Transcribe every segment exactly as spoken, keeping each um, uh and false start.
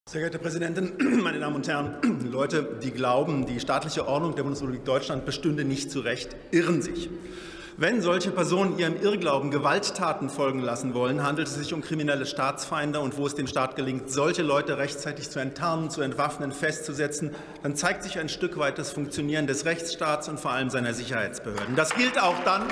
Sehr geehrte Präsidentin, meine Damen und Herren! Leute, die glauben, die staatliche Ordnung der Bundesrepublik Deutschland bestünde nicht zurecht, irren sich. Wenn solche Personen ihrem Irrglauben Gewalttaten folgen lassen wollen, handelt es sich um kriminelle Staatsfeinde. Und wo es dem Staat gelingt, solche Leute rechtzeitig zu enttarnen, zu entwaffnen, festzusetzen, dann zeigt sich ein Stück weit das Funktionieren des Rechtsstaats und vor allem seiner Sicherheitsbehörden. Das gilt auch dann,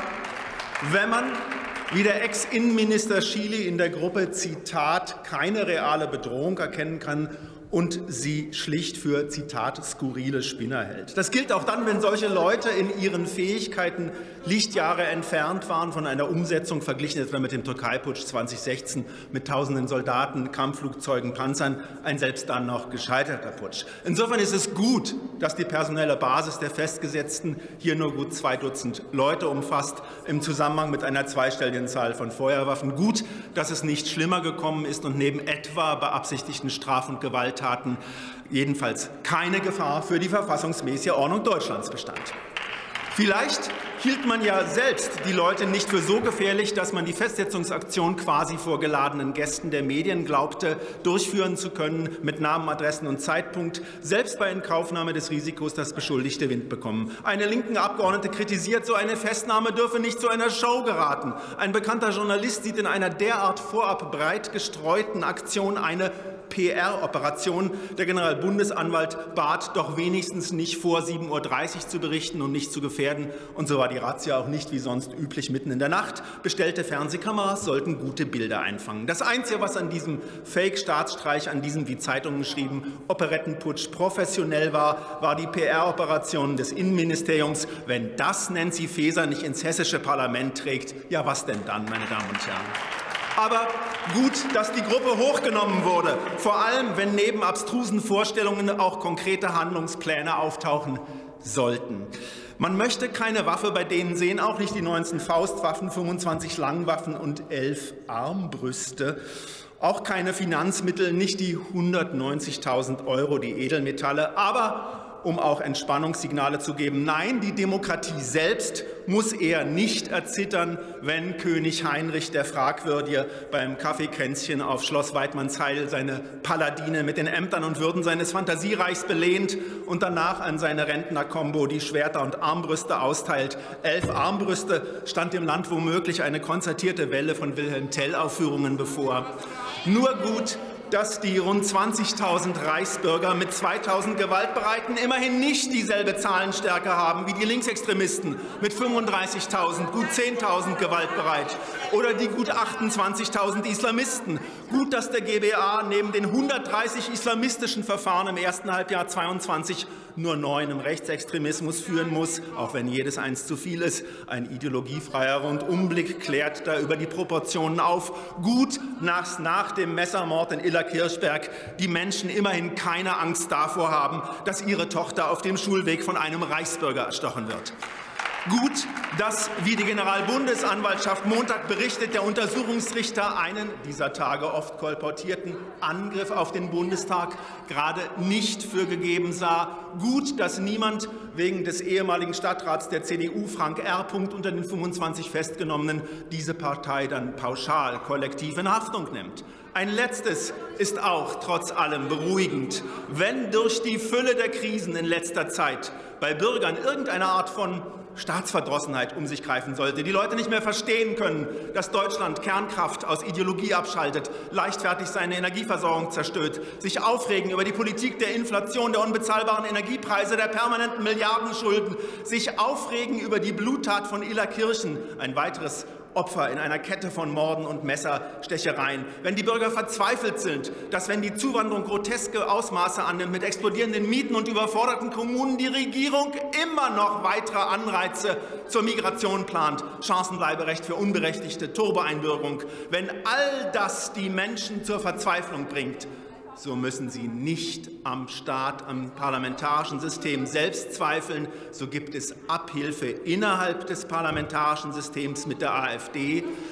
wenn man wie der Ex-Innenminister Schily in der Gruppe, Zitat, keine reale Bedrohung erkennen kann und sie schlicht für, Zitat, skurrile Spinner hält. Das gilt auch dann, wenn solche Leute in ihren Fähigkeiten Lichtjahre entfernt waren von einer Umsetzung, verglichen etwa mit dem Türkei-Putsch zweitausendsechzehn mit tausenden Soldaten, Kampfflugzeugen, Panzern, ein selbst dann noch gescheiterter Putsch. Insofern ist es gut, dass die personelle Basis der Festgesetzten hier nur gut zwei Dutzend Leute umfasst, im Zusammenhang mit einer zweistelligen Zahl von Feuerwaffen. Gut, dass es nicht schlimmer gekommen ist und neben etwa beabsichtigten Straf- und Gewalttaten jedenfalls keine Gefahr für die verfassungsmäßige Ordnung Deutschlands bestand. Vielleicht hielt man ja selbst die Leute nicht für so gefährlich, dass man die Festsetzungsaktion quasi vor geladenen Gästen der Medien glaubte, durchführen zu können mit Namen, Adressen und Zeitpunkt, selbst bei Inkaufnahme des Risikos, dass Beschuldigte Wind bekommen. Eine linken Abgeordnete kritisiert, so eine Festnahme dürfe nicht zu einer Show geraten. Ein bekannter Journalist sieht in einer derart vorab breit gestreuten Aktion eine P R-Operation. Der Generalbundesanwalt bat doch wenigstens nicht vor sieben Uhr dreißig zu berichten und nicht zu gefährden. Und so war die Razzia auch nicht wie sonst üblich mitten in der Nacht. Bestellte Fernsehkameras sollten gute Bilder einfangen. Das Einzige, was an diesem Fake-Staatsstreich, an diesem, wie Zeitungen schrieben, Operettenputsch professionell war, war die P R-Operation des Innenministeriums. Wenn das Nancy Faeser nicht ins hessische Parlament trägt, ja was denn dann, meine Damen und Herren? Aber gut, dass die Gruppe hochgenommen wurde, vor allem wenn neben abstrusen Vorstellungen auch konkrete Handlungspläne auftauchen sollten. Man möchte keine Waffe bei denen sehen, auch nicht die neunzehn Faustwaffen, fünfundzwanzig Langwaffen und elf Armbrüste. Auch keine Finanzmittel, nicht die hundertneunzigtausend Euro, die Edelmetalle, aber um auch Entspannungssignale zu geben. Nein, die Demokratie selbst muss eher nicht erzittern, wenn König Heinrich der Fragwürdige beim Kaffeekränzchen auf Schloss Weidmannsheil seine Paladine mit den Ämtern und Würden seines Fantasiereichs belehnt und danach an seine Rentnerkombo die Schwerter und Armbrüste austeilt. Elf Armbrüste stand dem Land womöglich eine konzertierte Welle von Wilhelm Tell-Aufführungen bevor. Nur gut, dass die rund zwanzigtausend Reichsbürger mit zweitausend Gewaltbereiten immerhin nicht dieselbe Zahlenstärke haben wie die Linksextremisten mit fünfunddreißigtausend, gut zehntausend gewaltbereit oder die gut achtundzwanzigtausend Islamisten. Gut, dass der G B A neben den hundertdreißig islamistischen Verfahren im ersten Halbjahr zweiundzwanzig nur neun im Rechtsextremismus führen muss, auch wenn jedes eins zu viel ist. Ein ideologiefreier Rundumblick klärt da über die Proportionen auf. Gut, dass nach dem Messermord in Iller-Kirchberg die Menschen immerhin keine Angst davor haben, dass ihre Tochter auf dem Schulweg von einem Reichsbürger erstochen wird. Gut, dass, wie die Generalbundesanwaltschaft Montag berichtet, der Untersuchungsrichter einen dieser Tage oft kolportierten Angriff auf den Bundestag gerade nicht für gegeben sah. Gut, dass niemand wegen des ehemaligen Stadtrats der C D U, Frank R. unter den fünfundzwanzig Festgenommenen diese Partei dann pauschal kollektiv in Haftung nimmt. Ein Letztes ist auch trotz allem beruhigend. Wenn durch die Fülle der Krisen in letzter Zeit bei Bürgern irgendeine Art von Staatsverdrossenheit um sich greifen sollte, die Leute nicht mehr verstehen können, dass Deutschland Kernkraft aus Ideologie abschaltet, leichtfertig seine Energieversorgung zerstört, sich aufregen über die Politik der Inflation, der unbezahlbaren Energiepreise, der permanenten Milliardenschulden, sich aufregen über die Bluttat von Illerkirchen, ein weiteres Opfer in einer Kette von Morden und Messerstechereien. Wenn die Bürger verzweifelt sind, dass, wenn die Zuwanderung groteske Ausmaße annimmt, mit explodierenden Mieten und überforderten Kommunen die Regierung immer noch weitere Anreize zur Migration plant, Chancenbleiberecht für Unberechtigte, Turboeinbürgerung. Wenn all das die Menschen zur Verzweiflung bringt, so müssen sie nicht am Staat, am parlamentarischen System selbst zweifeln. So gibt es Abhilfe innerhalb des parlamentarischen Systems mit der AfD.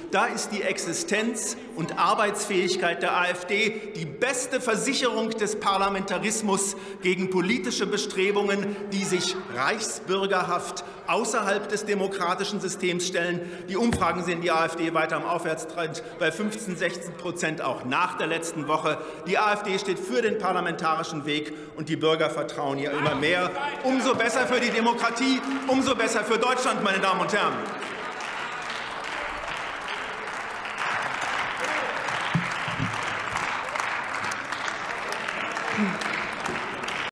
Da ist die Existenz und Arbeitsfähigkeit der AfD die beste Versicherung des Parlamentarismus gegen politische Bestrebungen, die sich reichsbürgerhaft außerhalb des demokratischen Systems stellen. Die Umfragen sehen die AfD weiter am Aufwärtstrend bei fünfzehn, sechzehn Prozent auch nach der letzten Woche. Die AfD steht für den parlamentarischen Weg, und die Bürger vertrauen ihr immer mehr. Umso besser für die Demokratie, umso besser für Deutschland, meine Damen und Herren. Hm.